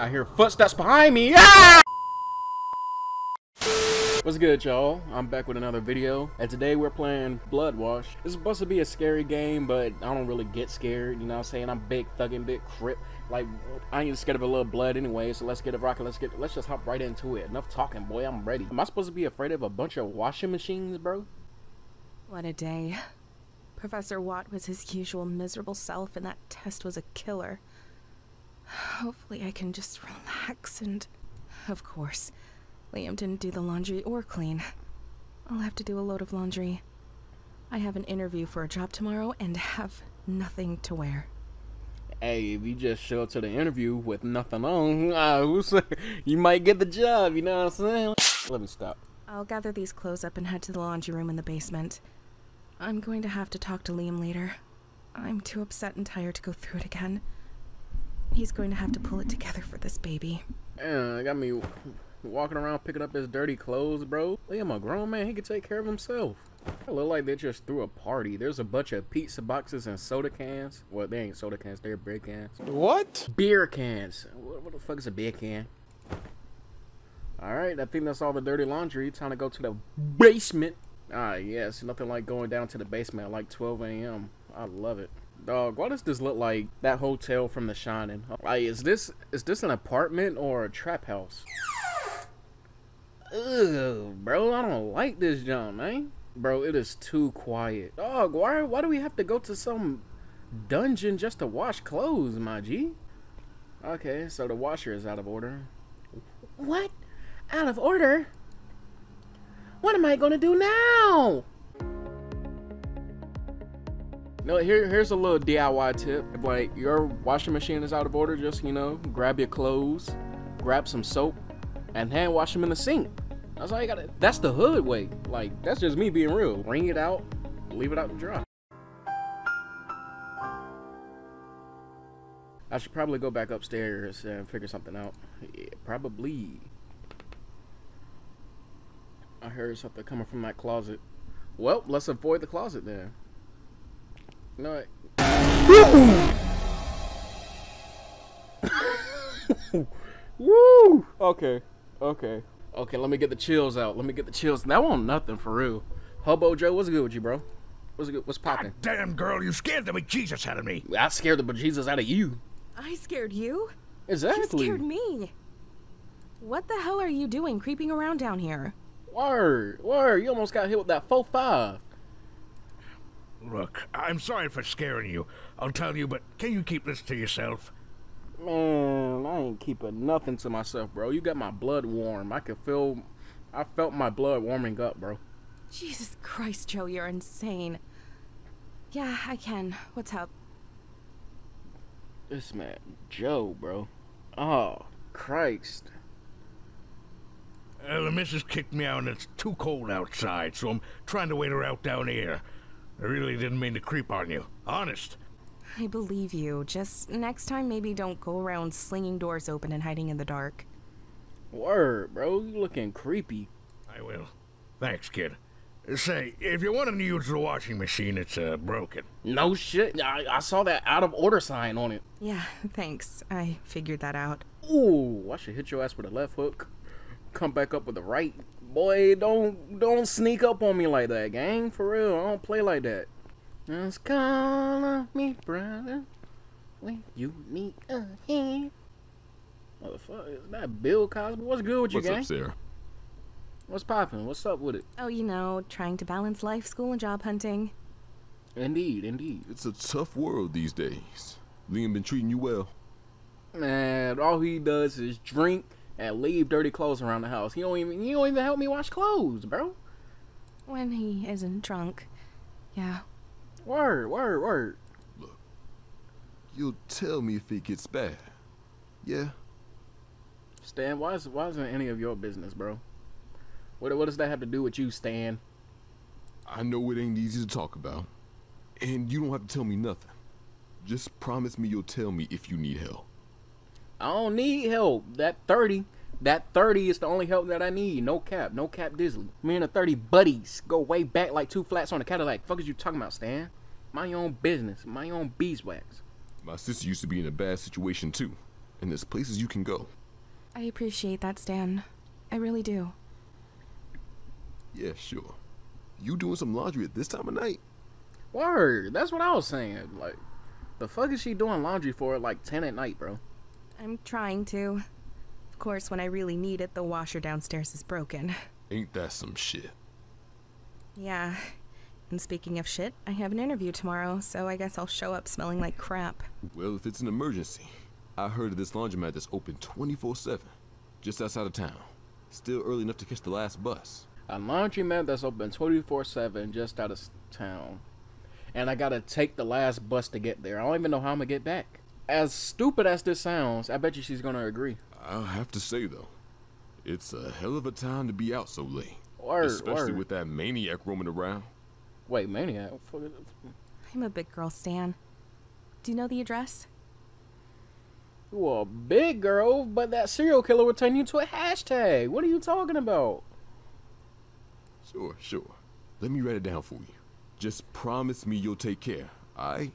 I hear footsteps behind me. Ah! What's good, y'all? I'm back with another video, and today we're playing Bloodwash. This is supposed to be a scary game, but I don't really get scared, you know what I'm saying? I'm big thuggin', big crip. Like, I ain't scared of a little blood anyway, so let's get it rocking. Let's just hop right into it. Enough talking, boy, I'm ready. Am I supposed to be afraid of a bunch of washing machines, bro? What a day. Professor Watt was his usual miserable self, and that test was a killer. Hopefully I can just relax and... Of course, Liam didn't do the laundry or clean. I'll have to do a load of laundry. I have an interview for a job tomorrow and have nothing to wear. Hey, if you just show up to the interview with nothing on, you might get the job, you know what I'm saying? Let me stop. I'll gather these clothes up and head to the laundry room in the basement. I'm going to have to talk to Liam later. I'm too upset and tired to go through it again. He's going to have to pull it together for this baby. Yeah, I got me walking around picking up his dirty clothes, bro. Liam a grown man, he can take care of himself. I look like they just threw a party. There's a bunch of pizza boxes and soda cans. Well, they ain't soda cans, they're beer cans. What? Beer cans. What the fuck is a beer can? Alright, I think that's all the dirty laundry. Time to go to the basement. Ah, yes, nothing like going down to the basement at like 12 a.m. I love it. Dog, why does this look like that hotel from The Shining? Like, is this an apartment or a trap house? Ugh, bro, I don't like this jump, man. Bro, it is too quiet. Dog, why do we have to go to some dungeon just to wash clothes, my G? Okay, so the washer is out of order. What? Out of order? What am I gonna do now? No, here's a little DIY tip. If like your washing machine is out of order, just, you know, grab your clothes, grab some soap, and hand wash them in the sink. That's all you gotta. That's the hood way. Like, that's just me being real. Wring it out, leave it out to dry. I should probably go back upstairs and figure something out. Yeah, probably. I heard something coming from that closet. Well, let's avoid the closet then. No. Woo! Okay. Let me get the chills out. That wasn't nothing for real. Hobo Joe, what's good with you, bro? What's good? What's popping? Damn, girl, you scared the bejesus out of me. I scared the bejesus out of you. I scared you? Exactly. You scared me. What the hell are you doing creeping around down here? Word. You almost got hit with that 4-5. Look, I'm sorry for scaring you. I'll tell you, but can you keep this to yourself? Man, I ain't keeping nothing to myself, bro. You got my blood warm. I felt my blood warming up, bro. Jesus Christ, Joe, you're insane. Yeah, I can. What's up? This man, Joe, bro. Oh, Christ. The missus kicked me out and it's too cold outside, so I'm trying to wait her out down here. I really didn't mean to creep on you. Honest. I believe you. Just next time, maybe don't go around slinging doors open and hiding in the dark. Word, bro. You looking creepy. I will. Thanks, kid. Say, if you want to use the washing machine, it's broken. No shit. I saw that out of order sign on it. Yeah, thanks. I figured that out. Ooh, I should hit your ass with a left hook. Come back up with the right. Boy, don't sneak up on me like that, gang. For real, I don't play like that. Just call me brother when you meet again. Motherfucker, is that Bill Cosby? What's good with you, gang? What's up, Sarah? What's poppin'? What's up with it? Oh, you know, trying to balance life, school, and job hunting. Indeed. It's a tough world these days. Liam been treating you well? Man, all he does is drink and leave dirty clothes around the house. He don't even help me wash clothes, bro. When he isn't drunk. Yeah. Word. Look, you'll tell me if it gets bad. Yeah? Stan, why isn't any of your business, bro? What does that have to do with you, Stan? I know it ain't easy to talk about. And you don't have to tell me nothing. Just promise me you'll tell me if you need help. I don't need help. That 30 is the only help that I need. No cap Disley. Me and the 30 buddies go way back like 2 flats on the Cadillac. Fuck is you talking about, Stan? Mind your own business. Mind your own beeswax. My sister used to be in a bad situation too. and there's places you can go. I appreciate that, Stan. I really do. Yeah, sure. You doing some laundry at this time of night? Word, that's what I was saying. Like, the fuck is she doing laundry for at like 10 at night, bro? I'm trying to. Of course, when I really need it, the washer downstairs is broken. Ain't that some shit? Yeah. And speaking of shit, I have an interview tomorrow, so I guess I'll show up smelling like crap. Well, if it's an emergency, I heard of this laundromat that's open 24/7, just outside of town. Still early enough to catch the last bus. A laundromat that's open 24/7 just out of town. And I gotta take the last bus to get there. I don't even know how I'm gonna get back. As stupid as this sounds, I bet you she's gonna agree. I'll have to say, though, it's a hell of a time to be out so late. Word. Especially with that maniac roaming around. Wait, maniac? I'm a big girl, Stan. Do you know the address? Well, big girl, but that serial killer would turn you to a hashtag. What are you talking about? Sure. Let me write it down for you. Just promise me you'll take care, alright?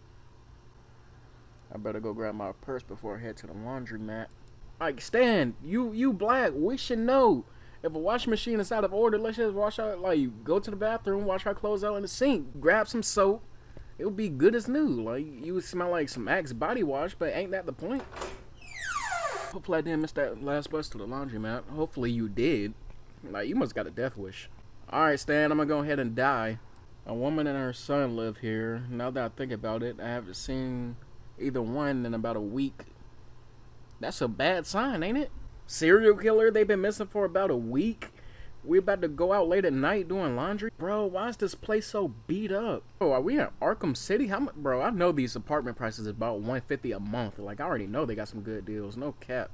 I better go grab my purse before I head to the laundromat. Like, Stan, you black, we should know. If a washing machine is out of order, let's just wash out, like, go to the bathroom, wash our clothes out in the sink, grab some soap. It would be good as new. Like, you would smell like some Axe body wash, but ain't that the point? Hopefully I didn't miss that last bus to the laundromat. Hopefully you did. Like, you must got a death wish. Alright, Stan, I'm gonna go ahead and die. A woman and her son live here. Now that I think about it, I haven't seen either one in about a week. That's a bad sign, ain't it? Serial killer, they've been missing for about a week. We about to go out late at night doing laundry. Bro, why is this place so beat up? Oh, are we in Arkham City? How much? Bro, I know these apartment prices is about $150 a month. Like, I already know they got some good deals. No cap.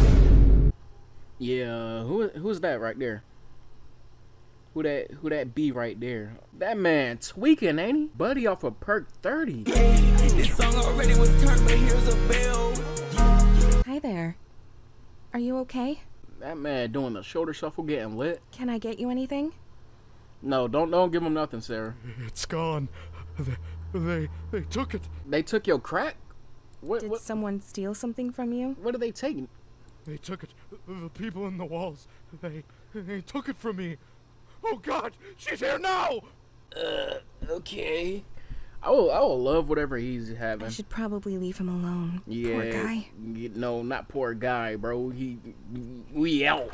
Yeah, who's that right there? Who that be right there? That man tweaking, ain't he? Buddy off of perk 30. This song already was turned, but here's a bell. Hi there. Are you okay? That man doing the shoulder shuffle, getting lit. Can I get you anything? No, don't give him nothing, Sarah. It's gone. They took it. They took your crack? Did someone steal something from you? What are they taking? They took it. The people in the walls. They took it from me. Oh God, she's here now. Okay. I will love whatever he's having. I should probably leave him alone. Yeah. Poor guy. No, not poor guy, bro. We out.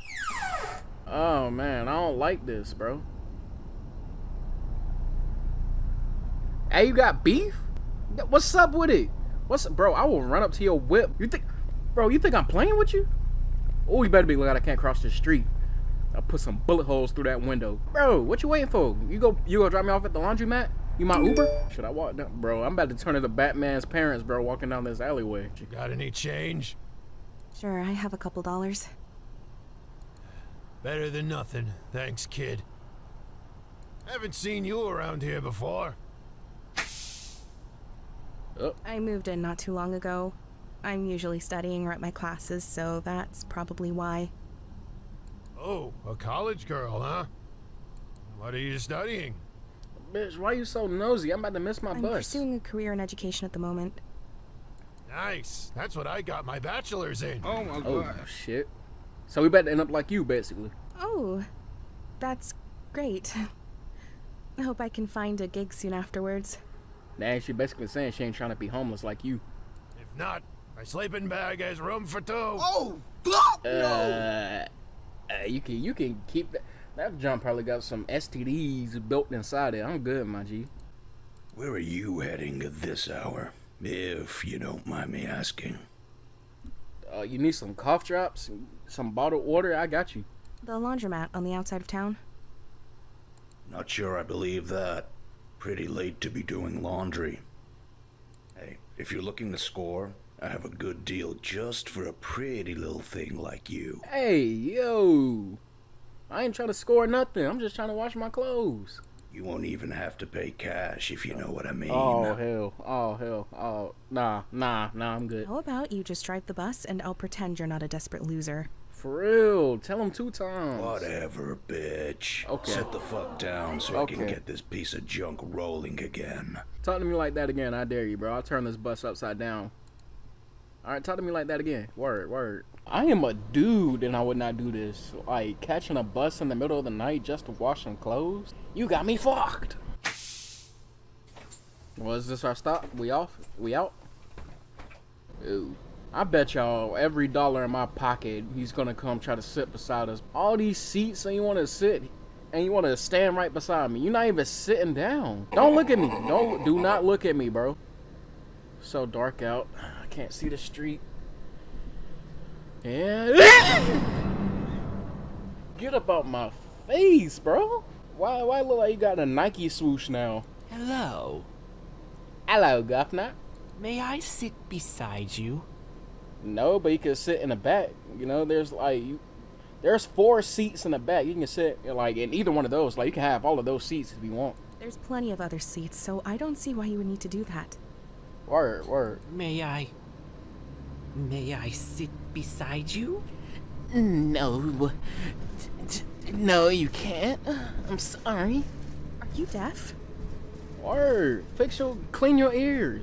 Oh man, I don't like this, bro. Hey, you got beef? What's up with it? Bro, I will run up to your whip. You think I'm playing with you? Oh, you better be glad I can't cross the street. I'll put some bullet holes through that window. Bro, what you waiting for? You go drop me off at the laundromat? You my Uber? Should I walk down? Bro, I'm about to turn into Batman's parents, bro, walking down this alleyway. You got any change? Sure, I have a couple dollars. Better than nothing. Thanks, kid. Haven't seen you around here before. Oh. I moved in not too long ago. I'm usually studying or at my classes, so that's probably why. Oh, a college girl, huh? What are you studying? Bitch, why you so nosy? I'm about to miss my I'm bus. pursuing a career in education at the moment. Nice. That's what I got my bachelor's in. Oh my Oh, God. shit. So we about to end up like you, basically. Oh, that's great. I hope I can find a gig soon afterwards. Nah, she basically saying she ain't trying to be homeless like you. If not, my sleeping bag has room for two. Oh, fuck no. You can keep that. That jump probably got some STDs built inside it. I'm good, my G. Where are you heading at this hour, if you don't mind me asking? You need some cough drops, some bottled water. I got you. The laundromat on the outside of town. Not sure I believe that. Pretty late to be doing laundry. Hey, if you're looking to score, I have a good deal just for a pretty little thing like you. Hey, yo. I ain't trying to score nothing. I'm just trying to wash my clothes. You won't even have to pay cash if you know what I mean. Oh, hell. Oh, hell. Oh, nah, I'm good. How about you just drive the bus and I'll pretend you're not a desperate loser. For real. Tell him 2 times. Whatever, bitch. Okay. Sit the fuck down so I can Okay. get this piece of junk rolling again. Talk to me like that again. I dare you, bro. I'll turn this bus upside down. All right, talk to me like that again. Word, word. I am a dude and I would not do this. Like, catching a bus in the middle of the night just to wash some clothes? You got me fucked. Well, is this our stop? We off? We out? Ooh. I bet y'all every dollar in my pocket, he's gonna come try to sit beside us. All these seats and you wanna sit and you wanna stand right beside me. You're not even sitting down. Don't look at me. Do not look at me, bro. So dark out. I can't see the street. And get up out my face, bro. Why look like you got a Nike swoosh now? Hello. Hello, governor. May I sit beside you? No, but you can sit in the back. You know, there's 4 seats in the back. You can sit like in either one of those. Like you can have all of those seats if you want. There's plenty of other seats, so I don't see why you would need to do that. Word, word. May I sit beside you? No. No, you can't. I'm sorry. Are you deaf? Word. Clean your ears.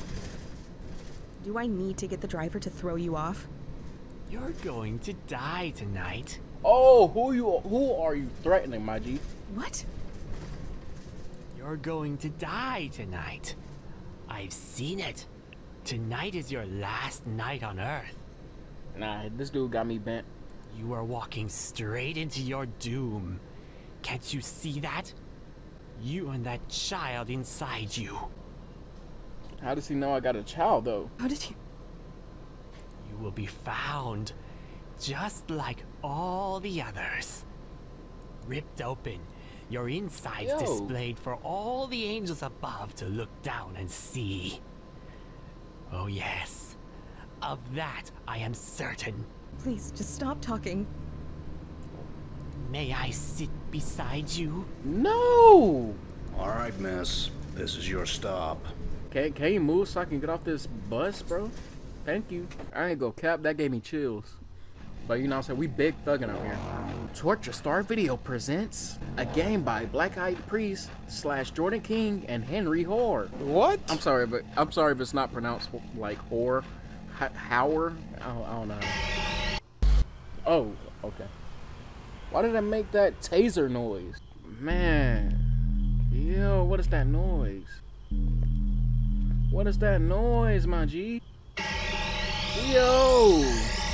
Do I need to get the driver to throw you off? You're going to die tonight. Oh, who are you threatening, my G? What? You're going to die tonight. I've seen it. Tonight is your last night on Earth. Nah, this dude got me bent. You are walking straight into your doom. Can't you see that? You and that child inside you. How does he know I got a child, though? How did you... You will be found, just like all the others. Ripped open, your insides displayed for all the angels above to look down and see. Oh yes, of that I am certain. Please, just stop talking. May I sit beside you? No! Alright, miss. This is your stop. Can you move so I can get off this bus, bro? Thank you. I ain't go cap. That gave me chills. But you know what I'm saying? We big thugging out here. Torture Star Video presents a game by Black Eyed Priest / Jordan King and Henry Hoare. What? I'm sorry if it's not pronounced like Hoare. Hauer? I don't know. Oh, okay. Why did I make that taser noise? Man. Yo, what is that noise? What is that noise, my G? Yo!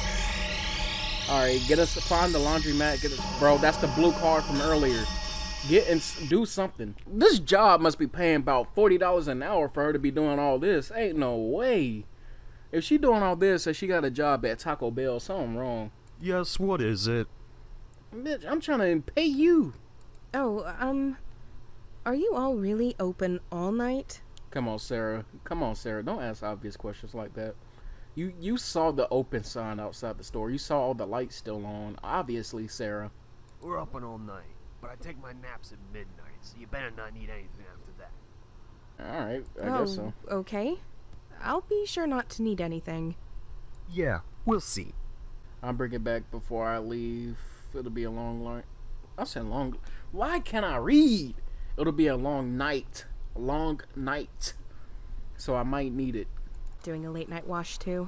Alright, find the laundromat, bro, that's the blue card from earlier. Get and do something. This job must be paying about $40 an hour for her to be doing all this. Ain't no way. If she doing all this and she got a job at Taco Bell, something wrong. Yes, what is it? Bitch, I'm trying to pay you. Oh, are you all really open all night? Come on, Sarah. Come on, Sarah. Don't ask obvious questions like that. You saw the open sign outside the store. You saw all the lights still on. Obviously, Sarah. We're open all night, but I take my naps at midnight, so you better not need anything after that. Alright, I guess so. Okay. I'll be sure not to need anything. Yeah, we'll see. I'll bring it back before I leave. It'll be a long night. I said long. Why can't I read? It'll be a long night. A long night. So I might need it. Doing a late night wash too?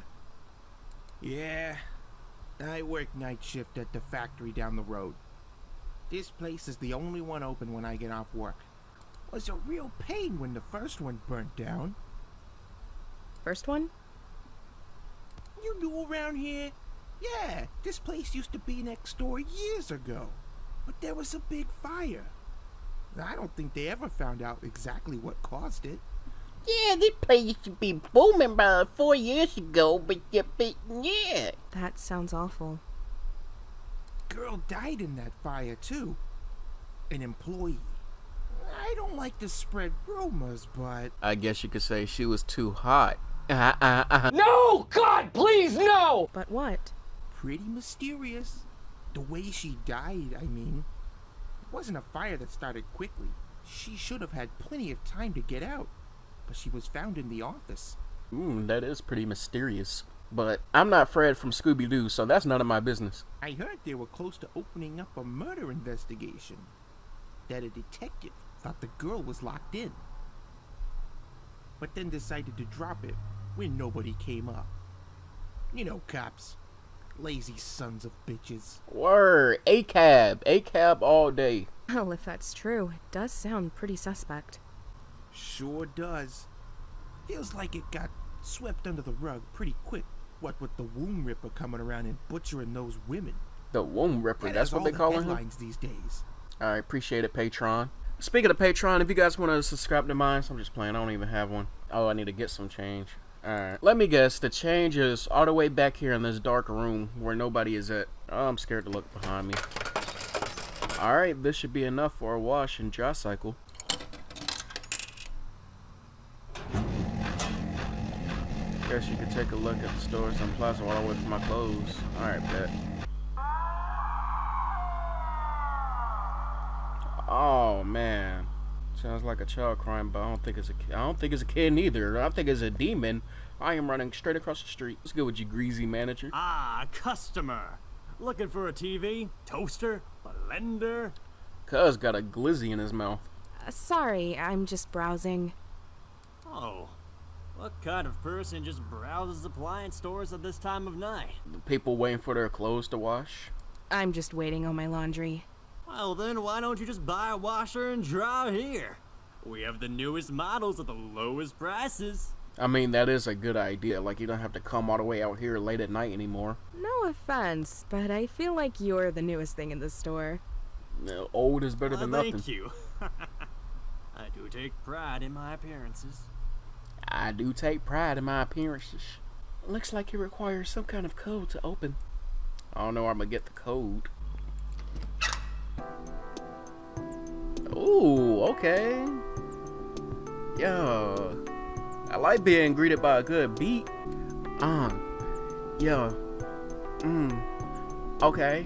Yeah. I work night shift at the factory down the road. This place is the only one open when I get off work. It was a real pain when the first one burnt down. First one? You new around here? Yeah, this place used to be next door years ago. But there was a big fire. I don't think they ever found out exactly what caused it. Yeah, this place used to be booming about 4 years ago, but yeah. That sounds awful. Girl died in that fire, too. An employee. I don't like to spread rumors, but... I guess you could say she was too hot. No! God, please, no! But what? Pretty mysterious. The way she died, I mean. It wasn't a fire that started quickly. She should have had plenty of time to get out. But she was found in the office. That is pretty mysterious. But I'm not Fred from Scooby-Doo, so that's none of my business. I heard they were close to opening up a murder investigation. That a detective thought the girl was locked in. But then decided to drop it when nobody came up. You know, cops. Lazy sons of bitches. Word. A-cab. A-cab all day. Well, if that's true, it does sound pretty suspect. Sure does. Feels like it got swept under the rug pretty quick. What with the womb ripper coming around and butchering those women. The womb ripper, that's what they call him? Headlines these days. Alright, appreciate it, Patreon. Speaking of Patreon, if you guys want to subscribe to mine, so I'm just playing, I don't even have one. Oh, I need to get some change. Alright, let me guess, the change is all the way back here in this dark room where nobody is at. Oh, I'm scared to look behind me. Alright, this should be enough for a wash and dry cycle. Guess you could take a look at the stores on Plaza while I wait for my clothes. Alright, bet. Oh man, sounds like a child crying, but I don't think it's a kid neither. I think it's a demon. I am running straight across the street. Let's go with you, greasy manager. Ah, customer. Looking for a TV, toaster, blender? Cuz got a glizzy in his mouth. Sorry, I'm just browsing. Oh, what kind of person just browses appliance stores at this time of night? The people waiting for their clothes to wash. I'm just waiting on my laundry. Well then, why don't you just buy a washer and dry here? We have the newest models at the lowest prices. I mean, that is a good idea. Like, you don't have to come all the way out here late at night anymore. No offense, but I feel like you're the newest thing in the store. Old is better than nothing. Thank you. I do take pride in my appearances. I do take pride in my appearances. Looks like it requires some kind of code to open. I don't know where I'm gonna get the code. Ooh, okay. Yeah. I like being greeted by a good beat. Yeah. Okay.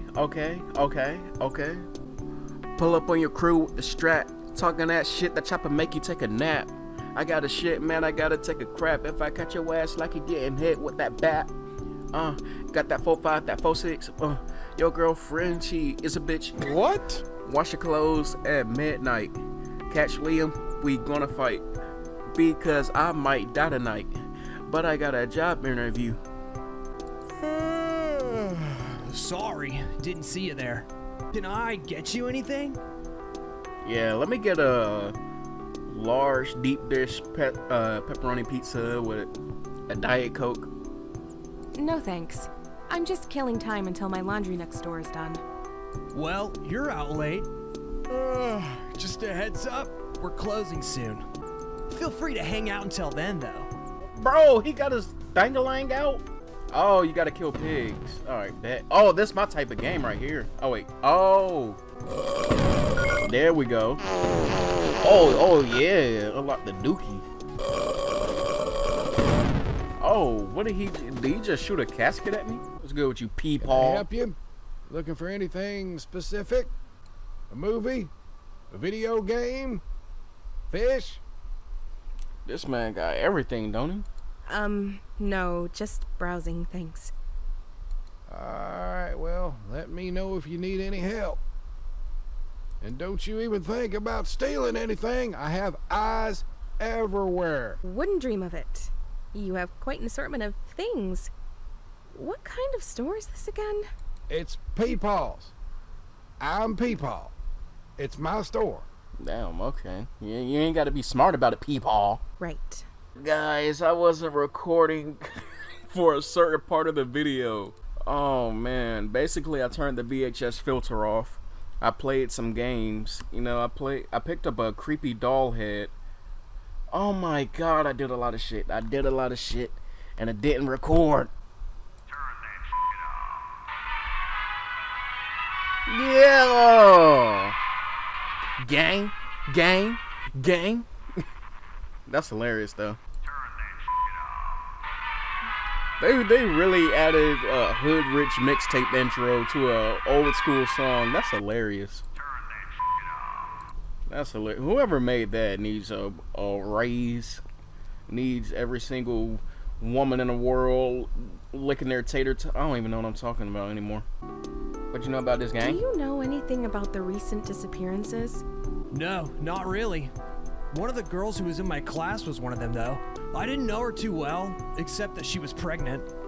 Pull up on your crew with the strap. Talking that shit, the chopper make you take a nap. I got a shit, man, I gotta take a crap. If I catch your ass like you getting hit with that bat. Got that 4-5, that 4-6. Your girlfriend, she is a bitch. What? Wash your clothes at midnight. Catch Liam, we gonna fight. Because I might die tonight. But I got a job interview. Sorry, didn't see you there. Can I get you anything? Yeah, let me get a large deep dish pepperoni pizza with a Diet Coke. No thanks. I'm just killing time until my laundry next door is done. Well, you're out late. Just a heads up, we're closing soon. Feel free to hang out until then, though. Bro, he got his dangalang out? Oh, you gotta kill pigs. Alright, bet. Oh, this is my type of game right here. Oh, wait. Oh. There we go. Oh, yeah. Unlock the dookie. Oh, what did he just shoot a casket at me? What's good with you, peepaw? Can I help you? Looking for anything specific? A movie? A video game? Fish? This man got everything, don't he? No, just browsing, thanks. Alright, well, let me know if you need any help. And don't you even think about stealing anything. I have eyes everywhere. Wouldn't dream of it. You have quite an assortment of things. What kind of store is this again? It's Peepaw's. I'm Peepaw. It's my store. Damn, okay. Yeah, you ain't gotta be smart about it, peepaw. Right. Guys, I wasn't recording for a certain part of the video. Oh man, basically I turned the VHS filter off. I played some games. You know, I picked up a creepy doll head. Oh my god, I did a lot of shit. And I didn't record. Yeah! Gang. That's hilarious though. They really added a Hood Rich mixtape intro to a old school song. That's hilarious. That's hilarious. Whoever made that needs a raise. Needs every single woman in the world licking their tater. I don't even know what I'm talking about anymore. What you know about this gang? Do you know anything about the recent disappearances? No, not really. One of the girls who was in my class was one of them, though. I didn't know her too well, except that she was pregnant.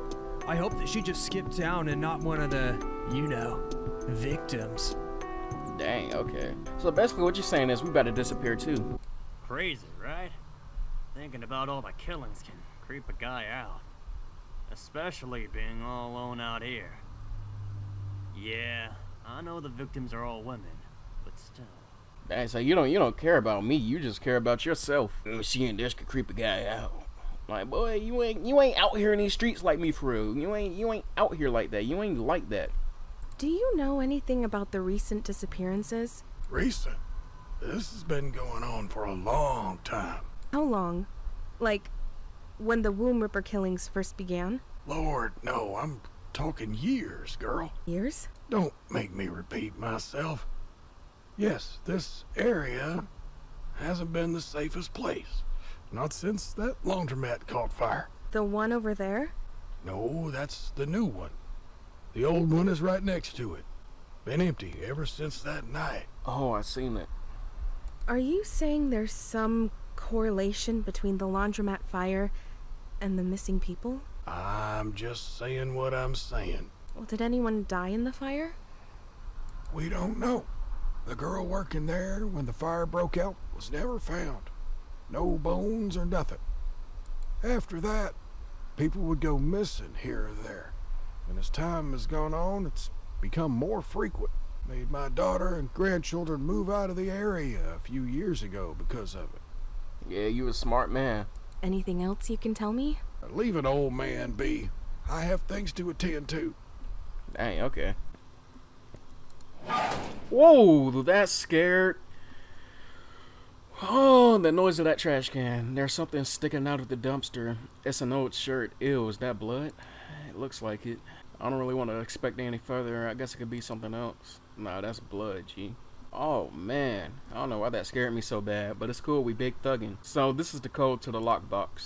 I hope that she just skipped town and not one of the, you know, victims. Dang, okay. So basically what you're saying is we better disappear too. Crazy, right? Thinking about all the killings can creep a guy out. Especially being all alone out here. Yeah, I know the victims are all women, but still. Dang, so you don't care about me, you just care about yourself. Seeing this could creep a guy out. Like, boy, you ain't out here in these streets like me for real. You ain't out here like that. You ain't like that. Do you know anything about the recent disappearances? Recent? This has been going on for a long time. How long? Like, when the Womb Ripper killings first began? Lord, no, I'm talking years, girl. Years? Don't make me repeat myself. Yes, this area hasn't been the safest place. Not since that laundromat caught fire. The one over there? No, that's the new one. The old one is right next to it. Been empty ever since that night. Oh, I seen it. Are you saying there's some correlation between the laundromat fire and the missing people? I'm just saying what I'm saying. Well, did anyone die in the fire? We don't know. The girl working there when the fire broke out was never found. No bones or nothing. After that, people would go missing here or there. And as time has gone on, it's become more frequent. Made my daughter and grandchildren move out of the area a few years ago because of it. Yeah, you a smart man. Anything else you can tell me? Leave an old man be. I have things to attend to. Dang, okay. Whoa, that scared. Oh, the noise of that trash can. There's something sticking out of the dumpster. It's an old shirt. Ew, is that blood? It looks like it. I don't really want to expect any further. I guess it could be something else. Nah, that's blood, G. Oh, man. I don't know why that scared me so bad, but it's cool. We big thuggin'. So, this is the code to the lockbox.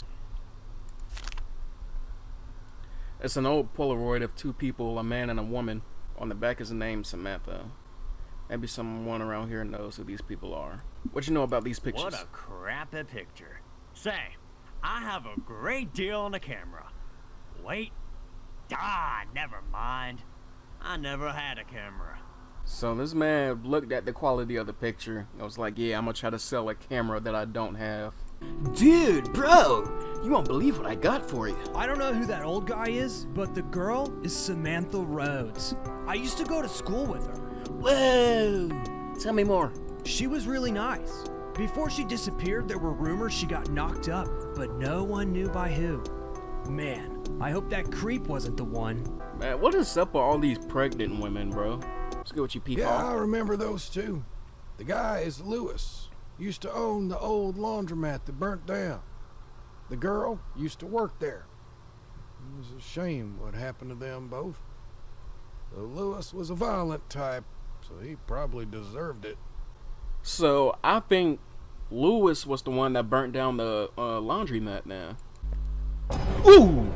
It's an old Polaroid of two people, a man and a woman. On the back is the name Samantha. Maybe someone around here knows who these people are. What you know about these pictures? What a crappy picture. Say, I have a great deal on the camera. Wait. Never mind. I never had a camera. So this man looked at the quality of the picture. I was like, yeah, I'm gonna try to sell a camera that I don't have. Dude, bro, you won't believe what I got for you. I don't know who that old guy is, but the girl is Samantha Rhodes. I used to go to school with her. Whoa! Tell me more. She was really nice. Before she disappeared, there were rumors she got knocked up, but no one knew by who. Man, I hope that creep wasn't the one. Man, what is up with all these pregnant women, bro? Let's get what you people. Yeah, I remember those two. The guy is Lewis. Used to own the old laundromat that burnt down. The girl used to work there. It was a shame what happened to them both. Though Lewis was a violent type, so he probably deserved it. So, I think Lewis was the one that burnt down the laundromat now. Ooh!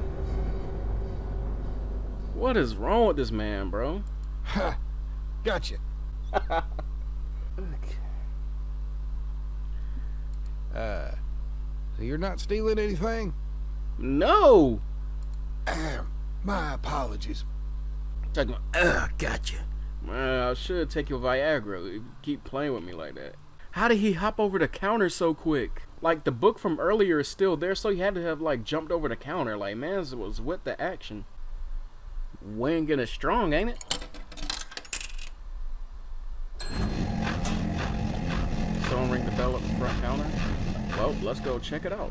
What is wrong with this man, bro? Ha! Gotcha. Okay. So you're not stealing anything? No! My apologies. Gotcha. Man, I should take your Viagra if you keep playing with me like that. How did he hop over the counter so quick? Like, the book from earlier is still there, so he had to have, like, jumped over the counter. Like, man, it was with the action. Wayne getting strong, ain't it? Someone ring the bell at the front counter. Well, let's go check it out.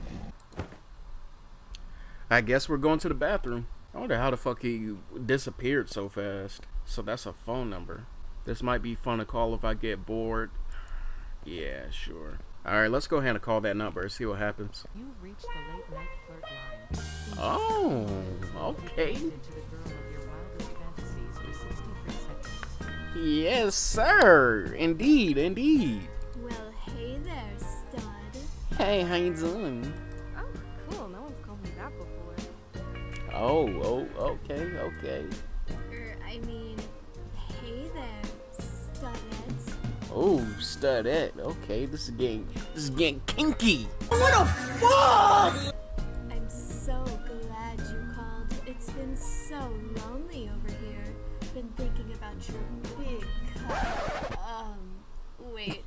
I guess we're going to the bathroom. I wonder how the fuck he disappeared so fast. So that's a phone number. This might be fun to call if I get bored. Yeah, sure. Alright, let's go ahead and call that number and see what happens. You've reached the late night flirt line. Oh, okay. Yes, sir. Indeed, indeed. Well, hey there, stud. Hey, how you doing? Oh, cool. No one's called me that before. Oh, okay. I mean, hey there, studette. Oh, studette. Okay, this is getting kinky. What the fuck? I'm so glad you called. It's been Feeling so lonely over here. Been thinking about your big cup. Wait.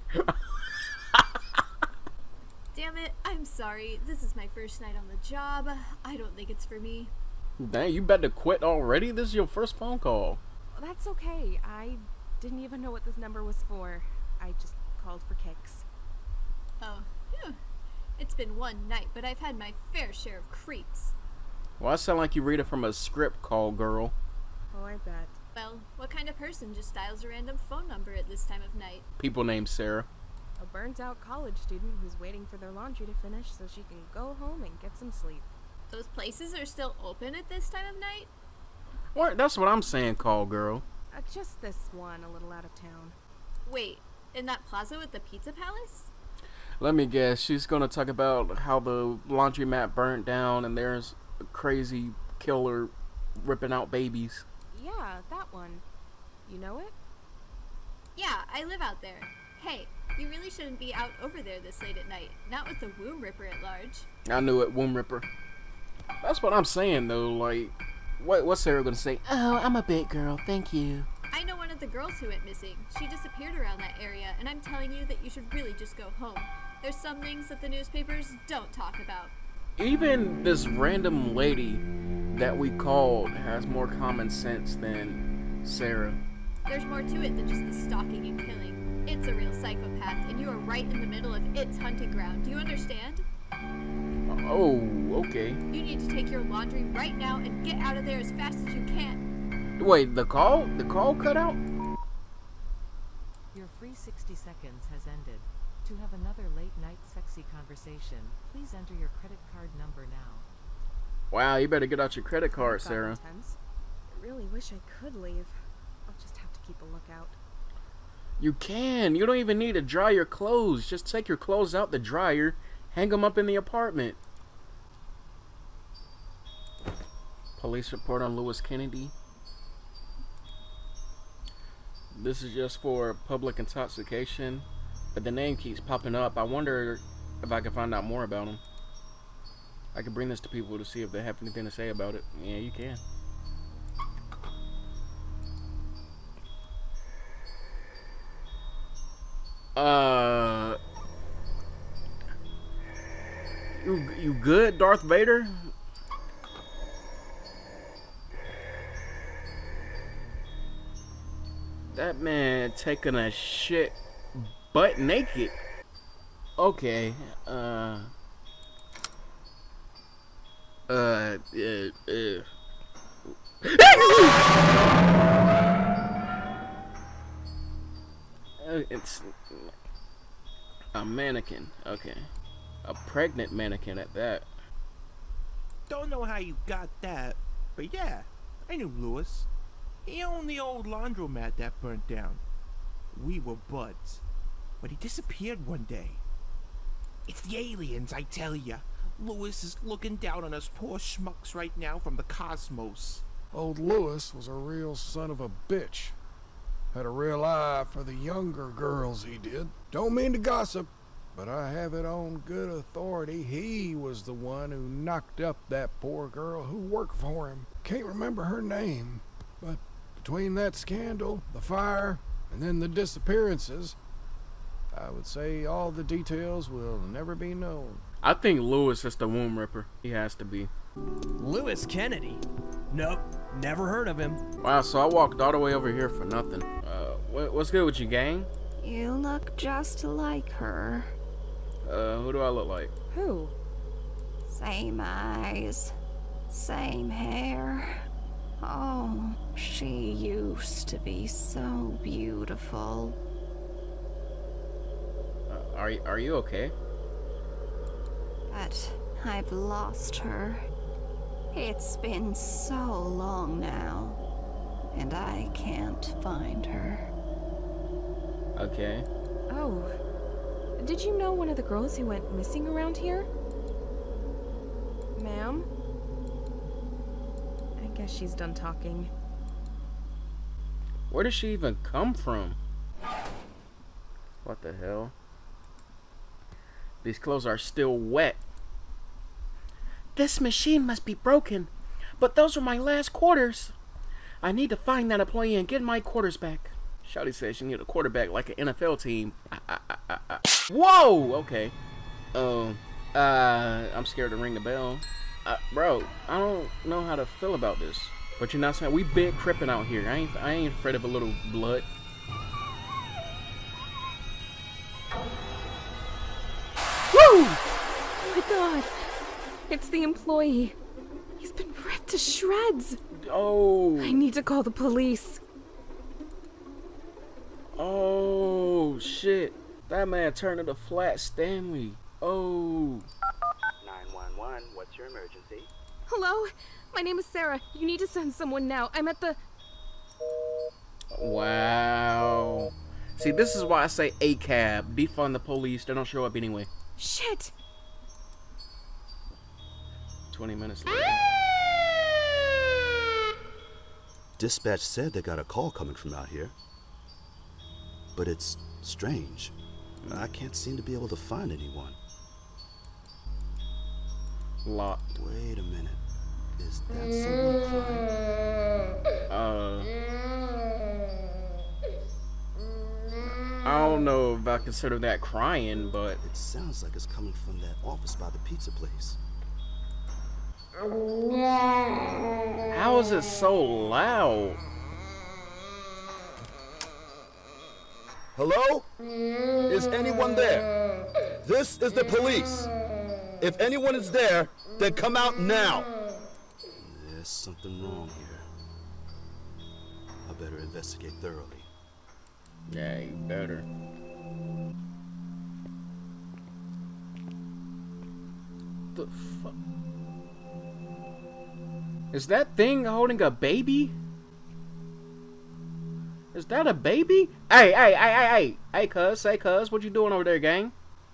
Damn it, I'm sorry. This is my first night on the job. I don't think it's for me. Dang, you better quit already? This is your first phone call. That's okay. I didn't even know what this number was for. I just called for kicks. Oh, phew. It's been one night, but I've had my fair share of creeps. Well, I sound like you read it from a script, call girl. Oh, I bet. Well, what kind of person just dials a random phone number at this time of night? People named Sarah. A burnt-out college student who's waiting for their laundry to finish so she can go home and get some sleep. Those places are still open at this time of night? What? That's what I'm saying, call girl. Just this one, a little out of town. Wait, in that plaza with the pizza palace? Let me guess, she's gonna talk about how the laundromat burnt down and there's a crazy killer ripping out babies. Yeah, that one. You know it? Yeah, I live out there. Hey, you really shouldn't be out over there this late at night. Not with the womb ripper at large. I knew it, womb ripper. That's what I'm saying though, like, what's Sarah gonna say? Oh, I'm a big girl, thank you. I know one of the girls who went missing. She disappeared around that area, and I'm telling you that you should really just go home. There's some things that the newspapers don't talk about. Even this random lady that we called has more common sense than Sarah. There's more to it than just the stalking and killing. It's a real psychopath, and you are right in the middle of its hunting ground. Do you understand? Oh, okay. You need to take your laundry right now and get out of there as fast as you can. Wait, the call? The call cut out? Your free 60 seconds has ended. To have another late-night sexy conversation, please enter your credit card number now. Wow, you better get out your credit card, Sarah. Intense. I really wish I could leave. I'll just have to keep a lookout. You can. You don't even need to dry your clothes. Just take your clothes out the dryer, hang them up in the apartment. Police report on Lewis Kennedy. This is just for public intoxication, but the name keeps popping up. I wonder if I can find out more about him. I can bring this to people to see if they have anything to say about it. Yeah, you can. You good, Darth Vader? That man taking a shit butt naked. Okay, it's a mannequin. Okay, a pregnant mannequin at that. Don't know how you got that, but yeah, I knew Lewis. He owned the old laundromat that burnt down. We were buds, but he disappeared one day. It's the aliens, I tell ya. Lewis is looking down on us poor schmucks right now from the cosmos. Old Lewis was a real son of a bitch. Had a real eye for the younger girls, he did. Don't mean to gossip, but I have it on good authority he was the one who knocked up that poor girl who worked for him. Can't remember her name, but between that scandal, the fire, and then the disappearances, I would say all the details will never be known. I think Lewis is the womb ripper. He has to be. Lewis Kennedy? Nope, never heard of him. Wow, so I walked all the way over here for nothing. What's good with you, gang? You look just like her. Who do I look like? Who? Same eyes, same hair. Oh, she used to be so beautiful. Are you okay? But I've lost her. It's been so long now, and I can't find her. Okay. Oh, did you know one of the girls who went missing around here? Ma'am? I guess she's done talking. Where did she even come from? What the hell? These clothes are still wet. This machine must be broken. But those were my last quarters. I need to find that employee and get my quarters back. Shawty says she need a quarterback like an NFL team. Whoa! Okay. I'm scared to ring the bell. Bro, I don't know how to feel about this. But you're not saying we big crippin' out here. I ain't afraid of a little blood. Woo! Oh my god. It's the employee. He's been ripped to shreds. Oh. I need to call the police. Oh, shit. That man turned into Flat Stanley. Oh. 911, what's your emergency? Hello? My name is Sarah. You need to send someone now. I'm at the... Wow. See, this is why I say a cab. Defund the police. They don't show up anyway. Shit. 20 minutes later. Dispatch said they got a call coming from out here. But it's strange. I can't seem to be able to find anyone. Locked. Wait a minute. Is that someone crying? I don't know if I consider that crying, but it sounds like it's coming from that office by the pizza place. How is it so loud? Hello? Is anyone there? This is the police. If anyone is there, then come out now. There's something wrong here. I better investigate thoroughly. Yeah, you better. The fuck? Is that thing holding a baby? Is that a baby? Hey, cuz, what you doing over there, gang?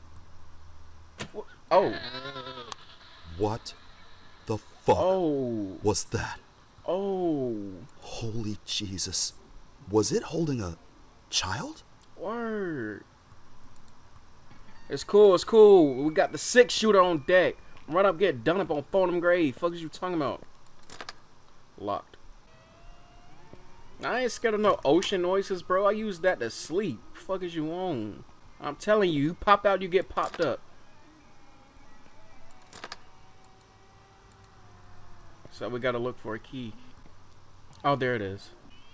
Oh. What the fuck was that? Oh. Holy Jesus. Was it holding a child? Word. It's cool, it's cool. We got the 6-shooter on deck. Run up, get done up on Fulham grave. Fuck is you talking about? Locked. I ain't scared of no ocean noises, bro. I use that to sleep. Fuck is you on? I'm telling you, you pop out, you get popped up. So we gotta look for a key. Oh, there it is.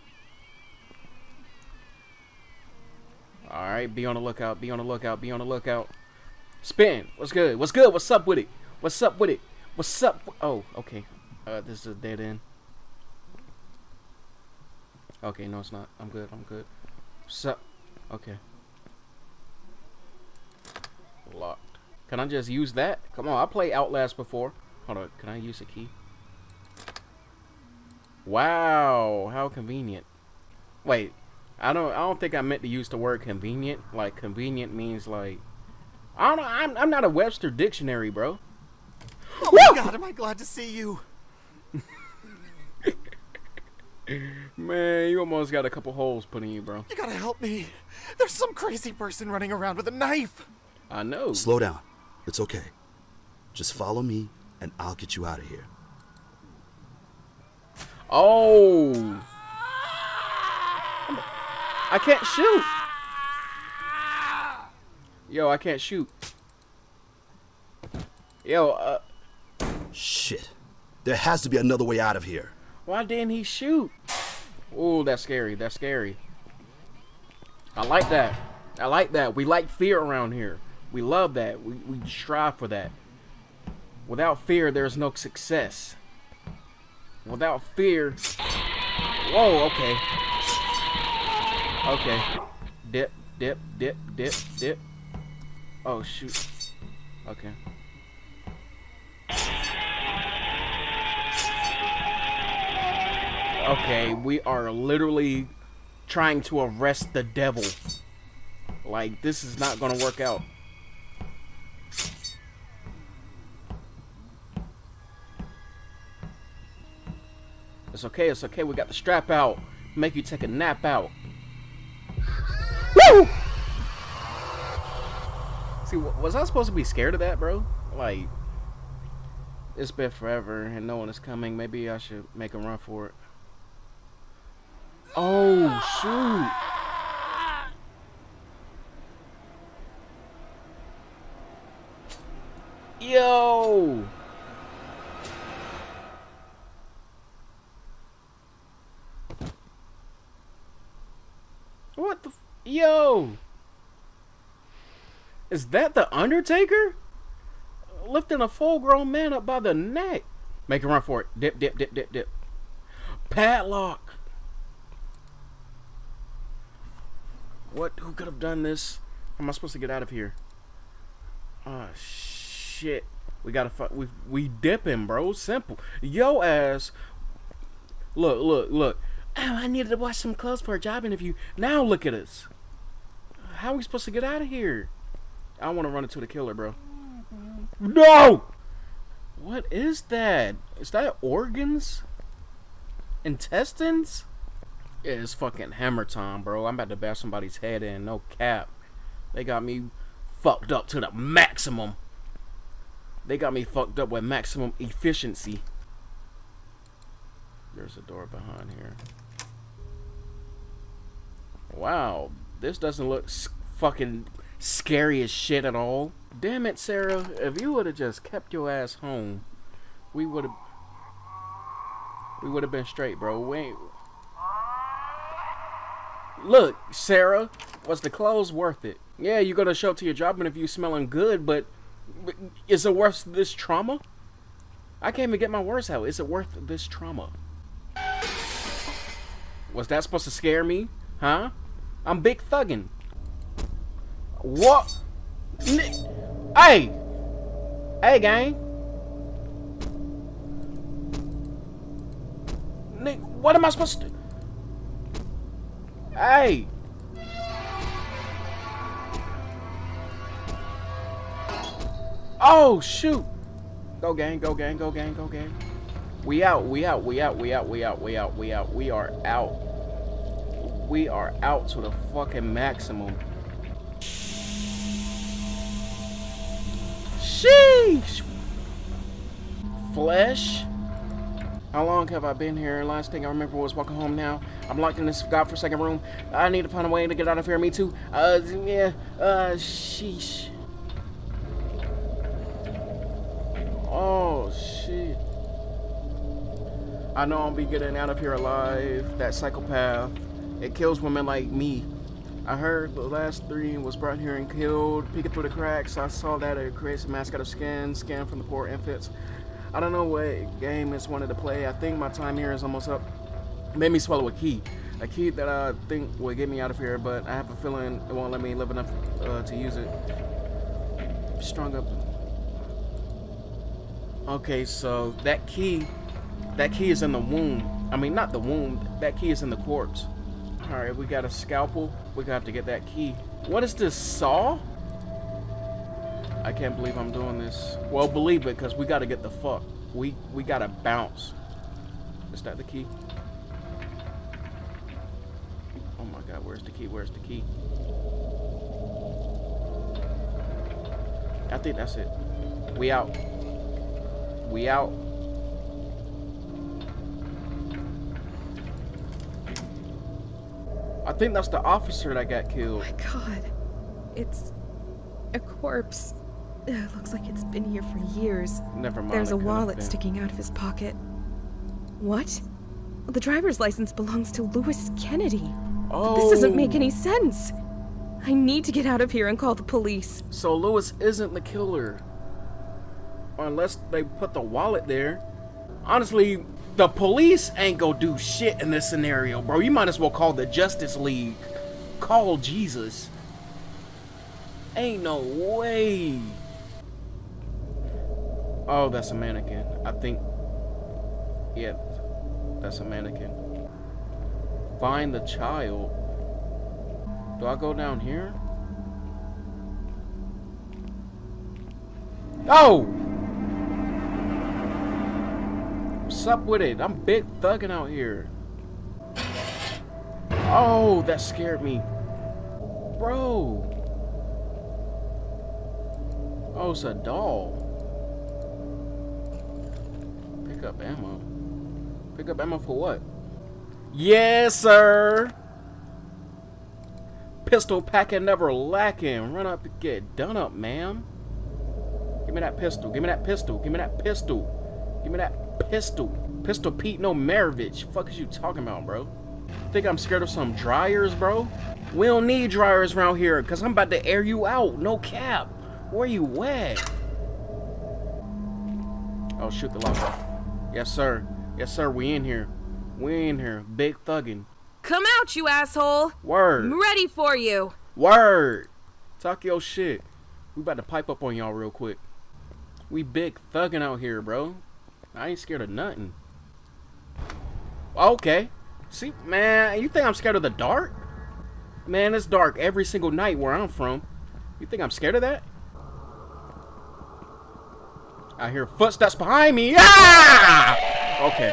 Alright, be on the lookout, be on the lookout, be on the lookout. Spin! What's good? What's good? What's up with it? What's up with it? What's up? Oh, okay. This is a dead end. Okay, no it's not. I'm good, I'm good. What's up? Okay. Locked. Can I just use that? Come on, I played Outlast before. Hold on, can I use a key? Wow, how convenient. Wait, I don't think I meant to use the word convenient. Like convenient means like I don't know, I'm not a Webster dictionary, bro. Oh my god, am I glad to see you. Man, you almost got a couple holes put in you, bro. You gotta help me. There's some crazy person running around with a knife. I know. Slow down. It's okay. Just follow me and I'll get you out of here. Oh. I can't shoot. Yo, I can't shoot. Yo, Shit. There has to be another way out of here. Why didn't he shoot? Oh, that's scary. That's scary. I like that. I like that. We like fear around here. We love that. We strive for that. Without fear, there's no success. Without fear... Whoa, okay. Okay. Dip, dip, dip, dip, dip. Oh, shoot. Okay. Okay, we are literally trying to arrest the devil. Like, this is not gonna work out. It's okay, it's okay. We got the strap out. Make you take a nap out. Woo! See, was I supposed to be scared of that, bro? Like, It's been forever and no one is coming. Maybe I should make a run for it. Oh, shoot. Yo. What the yo? Is that the Undertaker? Lifting a full-grown man up by the neck. Make a run for it. Dip, dip, dip, dip, dip. Padlock. What? Who could have done this? How am I supposed to get out of here? Oh, shit. We gotta fuck. We dipping, bro. Simple. Yo ass. Look, look, look. Oh, I needed to wash some clothes for a job interview. Now look at us. How are we supposed to get out of here? I don't want to run into the killer, bro. No! What is that? Is that organs? Intestines? Yeah, it's fucking hammer time, bro. I'm about to bash somebody's head in. No cap. They got me fucked up to the maximum. They got me fucked up with maximum efficiency. There's a door behind here. Wow. This doesn't look fucking scary as shit at all. Damn it, Sarah. If you would have just kept your ass home, we would have been straight, bro. Wait. Look, Sarah, was the clothes worth it? Yeah, you're gonna show up to your job interview smelling good, but is it worth this trauma? I can't even get my words out. Is it worth this trauma? Was that supposed to scare me? Huh? I'm big thuggin'. What? Hey! Hey, gang. Nick, what am I supposed to do? Hey! Oh, shoot! Go, gang, go, gang, go, gang, go, gang. We out, we out, we out, we out, we out, we out, we out. We are out. We are out to the fucking maximum. Sheesh! Flesh? How long have I been here? Last thing I remember was walking home now. I'm locked in this godforsaken room. I need to find a way to get out of here. Me too. Sheesh. Oh, shit. I know I'll be getting out of here alive. That psychopath. It kills women like me. I heard the last 3 was brought here and killed. Peeking through the cracks, I saw that it creates a mask out of skin from the poor infants. I don't know what game it's wanted to play. I think my time here is almost up. It made me swallow a key that I think will get me out of here, but I have a feeling it won't let me live enough to use it. Strung up. Okay, so that key is in the womb. I mean, not the womb. That key is in the corpse. All right, we got a scalpel. We got to get that key. What is this, saw? I can't believe I'm doing this. Well, believe it, because we got to get the fuck. We got to bounce. Is that the key? Oh my God, where's the key? Where's the key? I think that's it. We out. We out. I think that's the officer that got killed. Oh my God. It's a corpse. It looks like it's been here for years. Never mind. There's a wallet sticking out of his pocket. What? The driver's license belongs to Lewis Kennedy. Oh. This doesn't make any sense. I need to get out of here and call the police. So Lewis isn't the killer. Or unless they put the wallet there. Honestly, the police ain't gonna do shit in this scenario, bro. You might as well call the Justice League. Call Jesus. Ain't no way. Oh, that's a mannequin. I think. Yeah, that's a mannequin. Find the child. Do I go down here? Oh! What's up with it? I'm big thugging out here. Oh, that scared me. Bro. Oh, it's a doll. Pick up ammo. Pick up ammo for what? Yes, sir. Pistol packing, never lacking. Run up and get done up, ma'am. Give me that pistol. Give me that pistol. Give me that pistol. Give me that pistol. Pistol Pete, no Maravich. Fuck is you talking about, bro? Think I'm scared of some dryers, bro? We don't need dryers around here, cause I'm about to air you out. No cap. Where you at? Oh, shoot the lock off. Yes, sir. Yes, sir. We in here. We in here. Big thuggin'. Come out, you asshole. Word. I'm ready for you. Word. Talk your shit. We about to pipe up on y'all real quick. We big thuggin' out here, bro. I ain't scared of nothing. Okay. See, man, you think I'm scared of the dark? Man, it's dark every single night where I'm from. You think I'm scared of that? I hear footsteps behind me. Ah! Okay.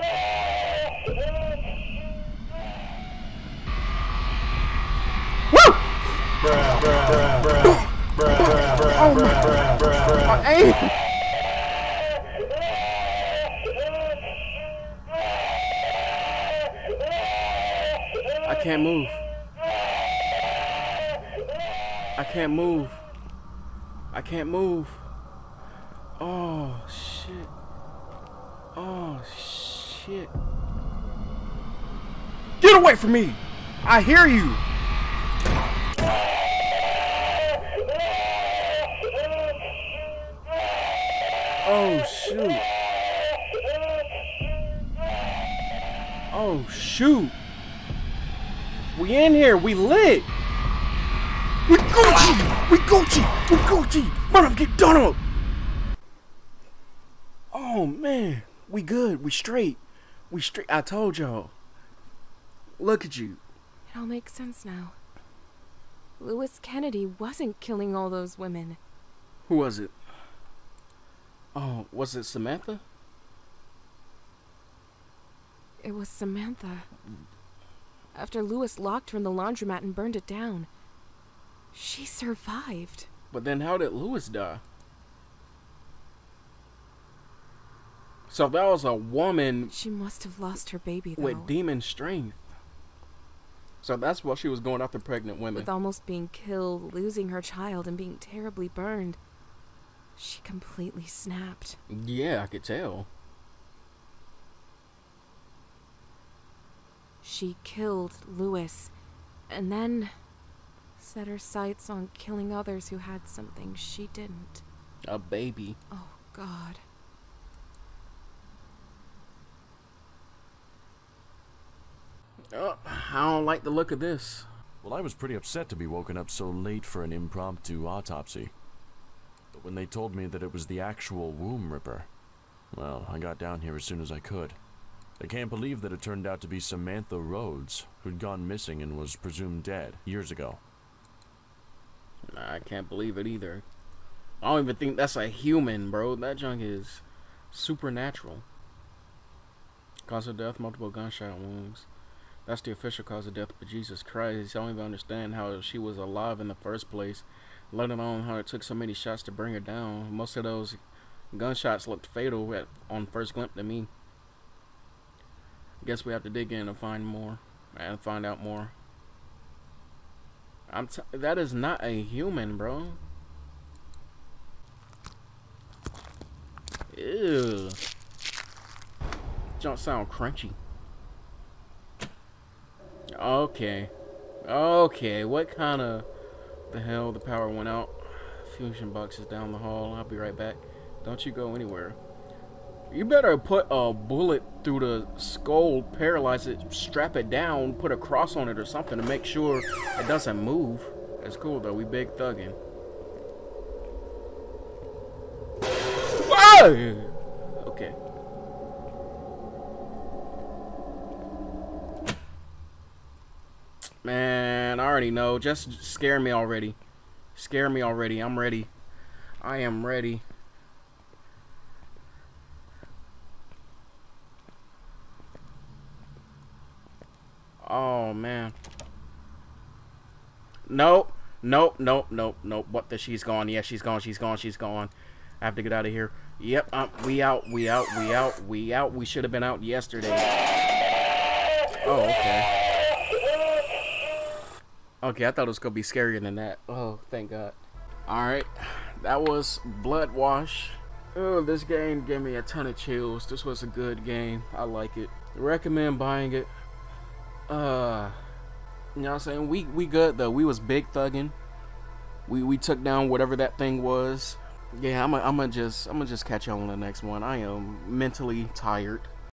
Woo! Oh my aim! I can't move. I can't move. I can't move. Oh shit. Oh shit. Get away from me! I hear you! Oh shoot. Oh shoot. We in here, we lit. We Gucci! We Gucci! We Gucci! Run up, get done up! Oh man, we good, we straight. We straight, I told y'all. Look at you. It all makes sense now. Lewis Kennedy wasn't killing all those women. Who was it? Oh, was it Samantha? It was Samantha. After Lewis locked her in the laundromat and burned it down, she survived. But then how did Lewis die? So that was a woman. She must have lost her baby, though. With demon strength. So that's why she was going after pregnant women. With almost being killed, losing her child, and being terribly burned, she completely snapped. Yeah, I could tell. She killed Lewis, and then set her sights on killing others who had something she didn't. A baby. Oh, God. Oh, I don't like the look of this. Well, I was pretty upset to be woken up so late for an impromptu autopsy. But when they told me that it was the actual womb ripper, well, I got down here as soon as I could. I can't believe that it turned out to be Samantha Rhodes, who'd gone missing and was presumed dead years ago. I can't believe it either. I don't even think that's a human, bro. That junk is supernatural. Cause of death, multiple gunshot wounds. That's the official cause of death, but Jesus Christ, I don't even understand how she was alive in the first place, let alone how it took so many shots to bring her down. Most of those gunshots looked fatal on first glimpse to me. Guess we have to dig in and find more, and find out more. That is not a human, bro. Ew. Don't sound crunchy. Okay. Okay, what kind of the hell? The power went out. Fusion box is down the hall. I'll be right back. Don't you go anywhere. You better put a bullet through the skull, paralyze it, strap it down, put a cross on it or something to make sure it doesn't move. That's cool though, we big thuggin'. Whoa! Okay. Man, I already know. Just scare me already. Scare me already. I'm ready. I am ready. Oh, man. Nope. Nope, nope, nope, nope. What the? She's gone. Yeah, she's gone. She's gone. She's gone. I have to get out of here. Yep, we out. We should have been out yesterday. Oh, okay. Okay, I thought it was gonna be scarier than that. Oh, thank God. Alright, that was Bloodwash. Oh, this game gave me a ton of chills. This was a good game. I like it. Recommend buying it. You know what I'm saying? We good though. We was big thugging. We took down whatever that thing was. Yeah, I'm gonna just catch you on the next one. I am mentally tired.